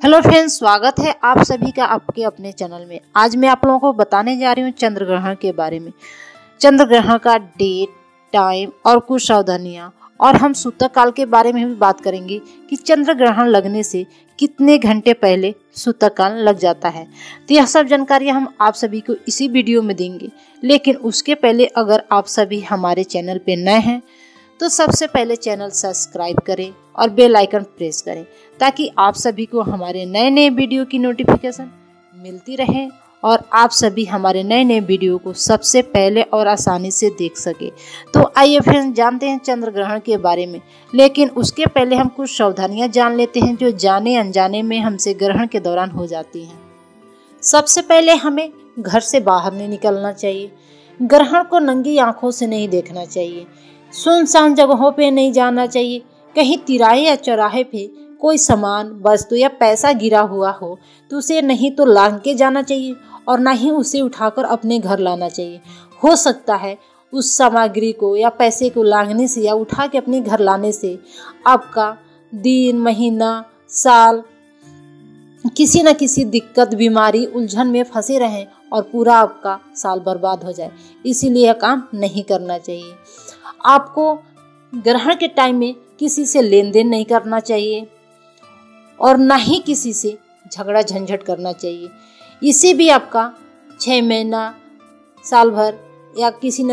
Hello friends, स्वागत है आप सभी का आपके अपने चैनल में। आज मैं आप लोगों को बताने जा रही हूँ चंद्र ग्रहण के बारे में। चंद्र ग्रहण का डेट, टाइम और कुछ सावधानियाँ, और हम सूतक काल के बारे में भी बात करेंगे कि चंद्र ग्रहण लगने से कितने घंटे पहले सूतक काल लग जाता है। तो यह सब जानकारी हम आप सभी को इसी वीडियो में देंगे। लेकिन उसके पहले अगर आप सभी हमारे चैनल पे नए हैं तो सबसे पहले चैनल सब्सक्राइब करें और बेल आइकन प्रेस करें ताकि आप सभी को हमारे नए नए वीडियो की नोटिफिकेशन मिलती रहे और आप सभी हमारे नए नए वीडियो को सबसे पहले और आसानी से देख सके। तो आइए फ्रेंड्स, जानते हैं चंद्र ग्रहण के बारे में। लेकिन उसके पहले हम कुछ सावधानियां जान लेते हैं जो जाने अनजाने में हमसे ग्रहण के दौरान हो जाती हैं। सबसे पहले हमें घर से बाहर नहीं निकलना चाहिए। ग्रहण को नंगी आंखों से नहीं देखना चाहिए। सुनसान जगहों पे नहीं जाना चाहिए। कहीं तिराहे या चौराहे पे कोई सामान, वस्तु या पैसा गिरा हुआ हो तो उसे नहीं तो लांघ के जाना चाहिए और ना ही उसे उठाकर अपने घर लाना चाहिए। हो सकता है उस सामग्री को या पैसे को लांघने से या उठा के अपने घर लाने से आपका दिन, महीना, साल किसी न किसी दिक्कत, बीमारी, उलझन में फंसे रहें और पूरा आपका साल बर्बाद हो जाए। इसीलिए यह काम नहीं करना चाहिए। आपको ग्रहण के टाइम में किसी से लेन देन नहीं करना चाहिए और ना ही किसी से झगड़ा झंझट करना चाहिए। इससे भी आपका 6 महीना, साल भर या किसी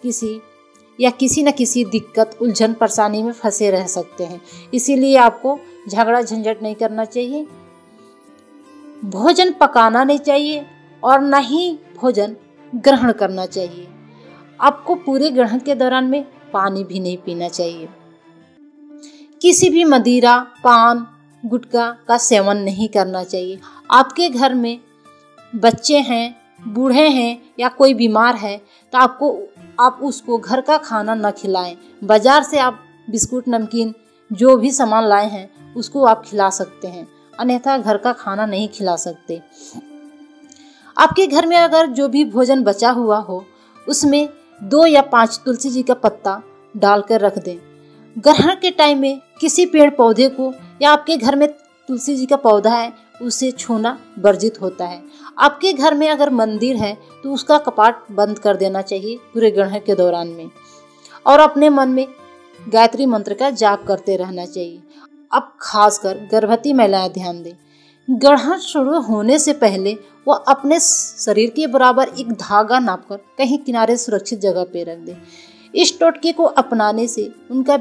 न किसी दिक्कत, उलझन, परेशानी में फंसे रह सकते हैं। इसीलिए आपको झगड़ा झंझट नहीं करना चाहिए। भोजन पकाना नहीं चाहिए और ना ही भोजन ग्रहण करना चाहिए। आपको पूरे ग्रहण के दौरान में पानी भी नहीं पीना चाहिए। किसी भी मदिरा, पान, गुटखा का सेवन नहीं करना चाहिए। आपके घर में बच्चे हैं, बूढ़े हैं या कोई बीमार है तो आप उसको घर का खाना न खिलाएं। बाजार से आप बिस्कुट, नमकीन जो भी सामान लाए हैं उसको आप खिला सकते हैं, अन्यथा घर का खाना नहीं खिला सकते। आपके घर में अगर जो भी भोजन बचा हुआ हो उसमें 2 या 5 तुलसी जी का पत्ता डालकर रख दें। ग्रहण के टाइम में किसी पेड़ पौधे को या आपके घर में तुलसी जी का पौधा है उसे छूना वर्जित होता है। आपके घर में अगर मंदिर है तो उसका कपाट बंद कर देना चाहिए पूरे ग्रहण के दौरान में, और अपने मन में गायत्री मंत्र का जाप करते रहना चाहिए। अब खासकर गर्भवती महिलाएं ध्यान दें। ग्रहण शुरू होने से पहले वो अपने शरीर के बराबर एक धागा नापकर कहीं किनारे सुरक्षित जगह पे रख दें। इस टोटके को अपनाने से उनका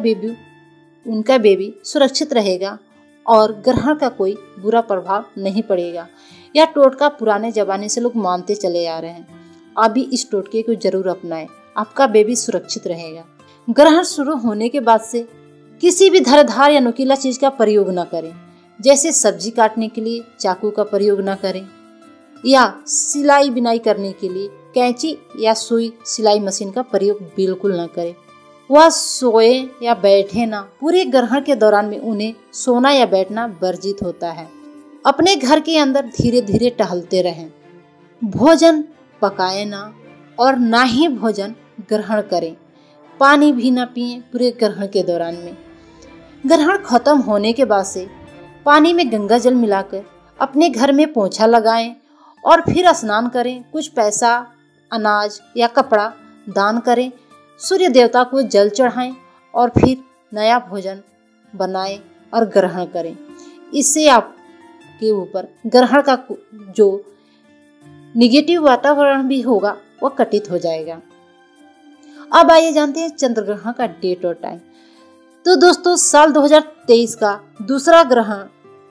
बेबी सुरक्षित रहेगा और ग्रहण का कोई बुरा प्रभाव नहीं पड़ेगा। यह टोटका पुराने जमाने से लोग मानते चले आ रहे हैं। आप भी इस टोटके को जरूर अपनाएं, आपका बेबी सुरक्षित रहेगा। ग्रहण शुरू होने के बाद से किसी भी धारदार या नुकीला चीज का प्रयोग न करें। जैसे सब्जी काटने के लिए चाकू का प्रयोग न करें या सिलाई बिनाई करने के लिए कैंची या सुई, सिलाई मशीन का प्रयोग बिल्कुल न करें। वह सोए या बैठे ना। पूरे ग्रहण के दौरान में उन्हें सोना या बैठना वर्जित होता है। अपने घर के अंदर धीरे धीरे टहलते रहें। भोजन पकाए ना और ना ही भोजन ग्रहण करें। पानी भी ना पिएं पूरे ग्रहण के दौरान में। ग्रहण खत्म होने के बाद से पानी में गंगा जल मिलाकर अपने घर में पोंछा लगाएं और फिर स्नान करें। कुछ पैसा, अनाज या कपड़ा दान करें। सूर्य देवता को जल चढ़ाएं और फिर नया भोजन बनाएं और ग्रहण करें। इससे आपके ऊपर ग्रहण का जो निगेटिव वातावरण भी होगा वह कटित हो जाएगा। अब आइए जानते हैं चंद्र ग्रहण का डेट और टाइम। तो दोस्तों, साल 2023 का दूसरा ग्रहण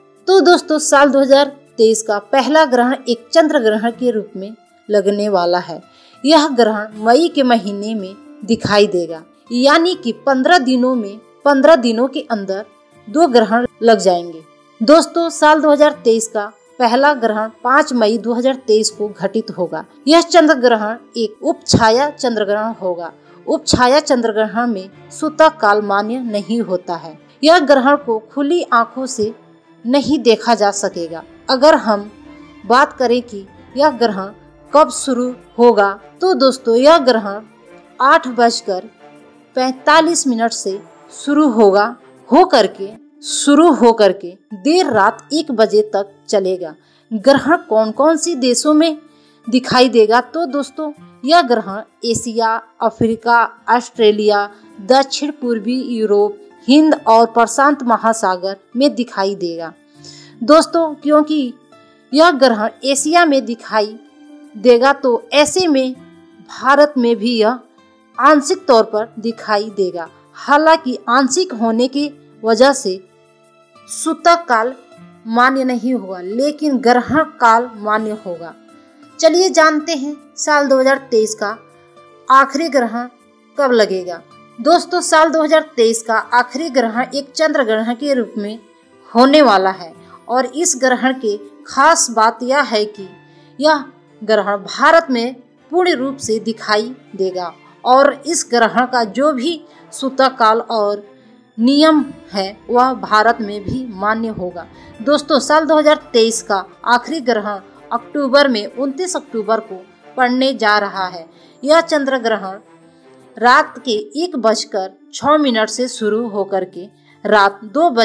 साल 2023 का पहला ग्रहण एक चंद्र ग्रहण के रूप में लगने वाला है। यह ग्रहण मई के महीने में दिखाई देगा, यानी कि 15 दिनों के अंदर 2 ग्रहण लग जाएंगे। दोस्तों, साल 2023 का पहला ग्रहण 5 मई 2023 को घटित होगा। यह चंद्र ग्रहण एक उपछाया चंद्र ग्रहण होगा। उपछाया चंद्र ग्रहण में सूतक काल मान्य नहीं होता है। यह ग्रहण को खुली आंखों से नहीं देखा जा सकेगा। अगर हम बात करें कि यह ग्रहण कब शुरू होगा तो दोस्तों, यह ग्रहण 8:45 से शुरू होगा, हो करके शुरू होकर के देर रात 1 बजे तक चलेगा। ग्रहण कौन कौन सी देशों में दिखाई देगा? तो दोस्तों यह ग्रहण एशिया, अफ्रीका, ऑस्ट्रेलिया, दक्षिण पूर्वी यूरोप, हिंद और प्रशांत महासागर में दिखाई देगा। दोस्तों क्योंकि यह ग्रहण एशिया में दिखाई देगा तो ऐसे में भारत में भी यह आंशिक तौर पर दिखाई देगा। हालांकि आंशिक होने की वजह से सूतक काल मान्य नहीं होगा, लेकिन ग्रहण काल मान्य होगा। चलिए जानते हैं साल 2023 का आखिरी ग्रहण कब लगेगा। दोस्तों साल 2023 का आखिरी ग्रहण एक चंद्र ग्रहण के रूप में होने वाला है और इस ग्रहण की खास बात यह है कि यह ग्रहण भारत में पूर्ण रूप से दिखाई देगा और इस ग्रहण का जो भी सूतक काल और नियम है वह भारत में भी मान्य होगा। दोस्तों साल 2023 का आखिरी ग्रहण अक्टूबर में 29 अक्टूबर को पड़ने जा रहा है। यह चंद्र ग्रहण रात के 1:06 से शुरू होकर के रात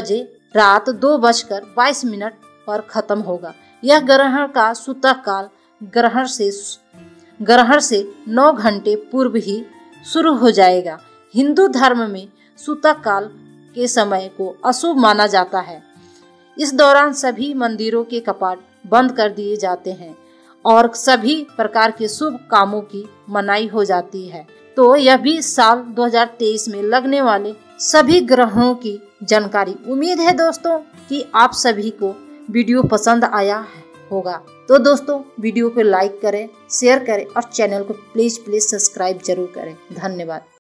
2:22 पर खत्म होगा। यह ग्रहण का सूतक काल ग्रहण से 9 घंटे पूर्व ही शुरू हो जाएगा। हिंदू धर्म में सूतक काल के समय को अशुभ माना जाता है। इस दौरान सभी मंदिरों के कपाट बंद कर दिए जाते हैं और सभी प्रकार के शुभ कामों की मनाही हो जाती है। तो यह भी साल 2023 में लगने वाले सभी ग्रहों की जानकारी। उम्मीद है दोस्तों कि आप सभी को वीडियो पसंद आया होगा। तो दोस्तों वीडियो को लाइक करें, शेयर करें और चैनल को प्लीज सब्सक्राइब जरूर करें। धन्यवाद।